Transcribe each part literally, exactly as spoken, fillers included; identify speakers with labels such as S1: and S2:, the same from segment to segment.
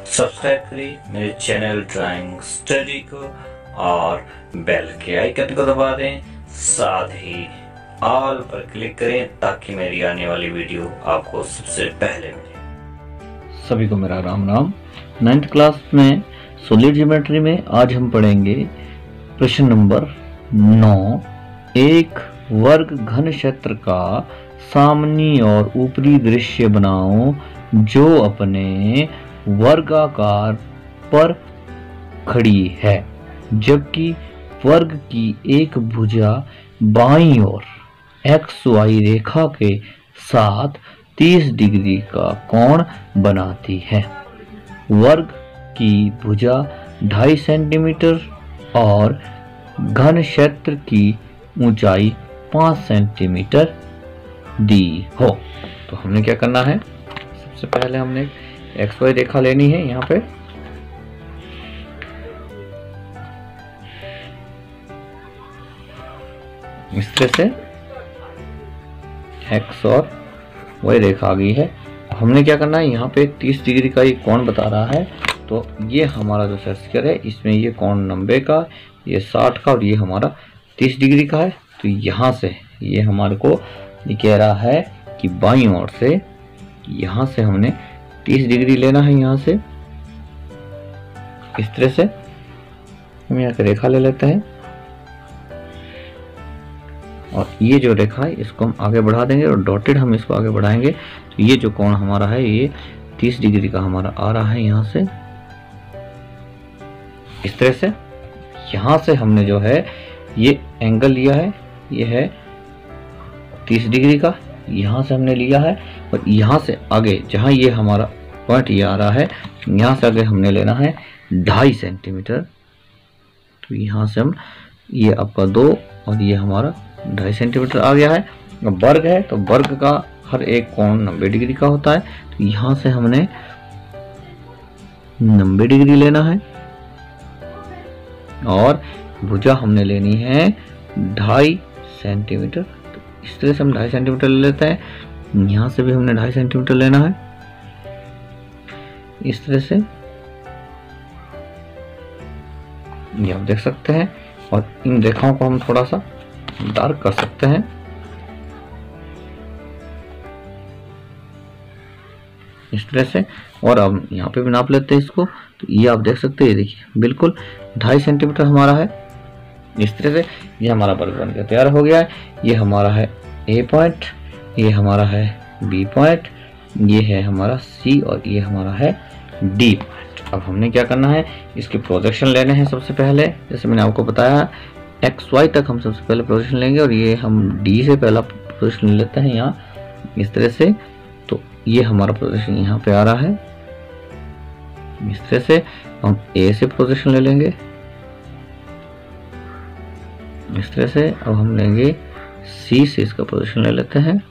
S1: Subscribe करें मेरे channel drawing study को और बेल के आइकन को दबा दें, साथ ही ऑल पर क्लिक करें ताकि मेरी आने वाली वीडियो आपको सबसे पहले मिले।
S2: सभी को मेरा राम राम। नाइन्थ क्लास में सॉलिड ज्योमेट्री में आज हम पढ़ेंगे प्रश्न नंबर नौ। एक वर्ग घन क्षेत्र का सामनी और ऊपरी दृश्य बनाओ जो अपने वर्गाकार पर खड़ी है, जबकि वर्ग की एक भुजा बाईं ओर एक्स वाई रेखा के साथ तीस डिग्री का कोण बनाती है। वर्ग की भुजा ढाई सेंटीमीटर और घन क्षेत्र की ऊंचाई पाँच सेंटीमीटर दी हो। तो हमने क्या करना है, सबसे पहले हमने एक्स वाई रेखा लेनी है। यहाँ पे इस तरह से एक्स और वाई रेखा आ गई है। हमने क्या करना है, यहाँ पे तीस डिग्री का ये कोण बता रहा है, तो ये हमारा जो सर्कल है इसमें ये कोण नब्बे का, ये साठ का और ये हमारा तीस डिग्री का है। तो यहाँ से ये हमारे को ये कह रहा है कि बाईं ओर से यहाँ से हमने तीस डिग्री लेना है। यहाँ से इस तरह से हम यहाँ की रेखा ले लेते हैं और ये जो रेखा है इसको हम आगे बढ़ा देंगे और डॉटेड हम इसको आगे बढ़ाएंगे। तो ये जो कोण हमारा है ये तीस डिग्री का हमारा आ रहा है। यहाँ से इस तरह से यहाँ से हमने जो है ये एंगल लिया है, ये है तीस डिग्री का, यहाँ से हमने लिया है और यहाँ से आगे जहाँ ये हमारा पॉइंट ये आ रहा है, यहाँ से आगे हमने लेना है ढाई सेंटीमीटर। तो यहाँ से हम ये आपका दो और ये हमारा ढाई सेंटीमीटर आ गया है। वर्ग है तो वर्ग का हर एक कोण नब्बे डिग्री का होता है। तो यहाँ से हमने नब्बे डिग्री लेना है और भुजा हमने लेनी है ढाई सेंटीमीटर। तो इस तरह से हम ढाई सेंटीमीटर ले लेते हैं। यहाँ से भी हमने ढाई सेंटीमीटर लेना है इस तरह से, ये आप देख सकते हैं। और इन रेखाओं को हम थोड़ा सा डार्क कर सकते हैं इस तरह से। और अब यहाँ पे भी नाप लेते हैं इसको। तो ये आप देख सकते हैं, देखिए बिल्कुल ढाई सेंटीमीटर हमारा है इस तरह से। ये हमारा वर्ग बन के तैयार हो गया है। ये हमारा है ए पॉइंट, ये हमारा है बी पॉइंट, ये है हमारा सी और ये हमारा है डी पॉइंट। अब हमने क्या करना है, इसके प्रोजेक्शन लेने हैं सबसे पहले। जैसे मैंने आपको बताया एक्स वाई तक हम सबसे पहले प्रोजेक्शन लेंगे और ये हम डी से पहला प्रोजेक्शन ले लेते हैं यहाँ इस तरह से। तो ये हमारा प्रोजेक्शन यहाँ पे आ रहा है इस तरह से। हम ए से प्रोजेक्शन ले लेंगे इस तरह से। अब हम लेंगे सी से इसका प्रोजेक्शन ले लेते हैं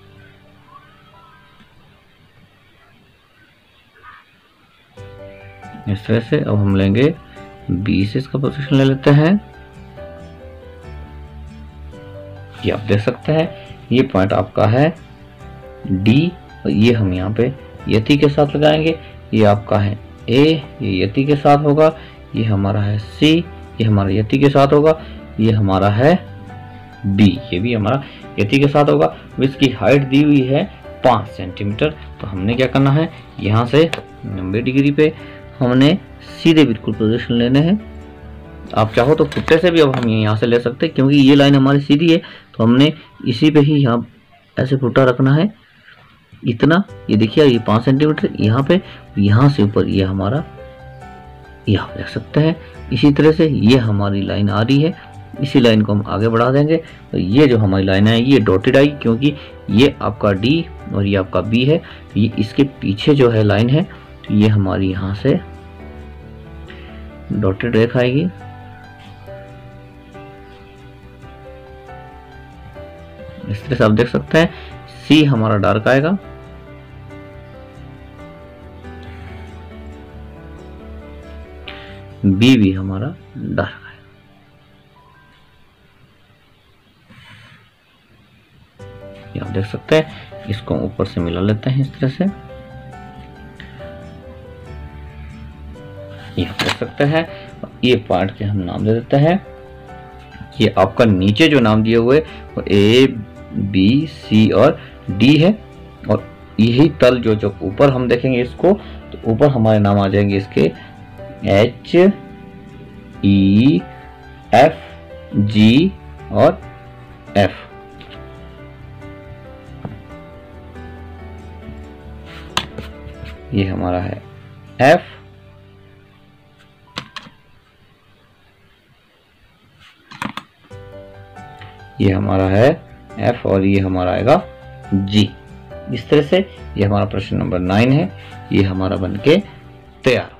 S2: इस तरह से। अब हम लेंगे बी से इसका प्रोजेक्शन ले लेते हैं। ये आप देख सकते हैं, ये पॉइंट आपका है डी और ये हम यहाँ पे यति के साथ लगाएंगे। ये आपका है ए, ये यति के साथ होगा। ये हमारा है सी, ये हमारा यति के साथ होगा। ये हमारा है बी, ये भी हमारा यति के साथ होगा। इसकी हाइट दी हुई है पाँच सेंटीमीटर। तो हमने क्या करना है, यहाँ से नब्बे डिग्री पे हमने सीधे बिल्कुल प्रोजेक्शन लेने हैं। आप चाहो तो फुट्टे से भी अब हम यहाँ से ले सकते हैं, क्योंकि ये लाइन हमारी सीधी है तो हमने इसी पे ही यहाँ ऐसे फुट्टा रखना है इतना। ये देखिए ये पाँच सेंटीमीटर यहाँ पे, यहाँ से ऊपर ये हमारा, यहाँ देख सकते हैं। इसी तरह से ये हमारी लाइन आ रही है, इसी लाइन को हम आगे बढ़ा देंगे। तो ये जो हमारी लाइन है ये डॉटेड आई, क्योंकि ये आपका डी और ये आपका बी है। तो ये इसके पीछे जो है लाइन है, तो ये हमारी यहाँ से डॉटेड रेखा आएगी इस तरह से। आप देख सकते हैं सी हमारा डार्क आएगा, बी भी हमारा डार्क आएगा। ये आप देख सकते हैं, इसको ऊपर से मिला लेते हैं इस तरह से। यहाँ कर सकते हैं। ये पॉइंट के हम नाम दे देते हैं। ये आपका नीचे जो नाम दिए हुए वो ए बी सी और डी है, और यही तल जो जो ऊपर हम देखेंगे इसको, तो ऊपर हमारे नाम आ जाएंगे इसके एच ई एफ जी और एफ। ये हमारा है एफ, ये हमारा है एफ और ये हमारा आएगा जी। इस तरह से ये हमारा प्रश्न नंबर नाइन है, ये हमारा बनके तैयार।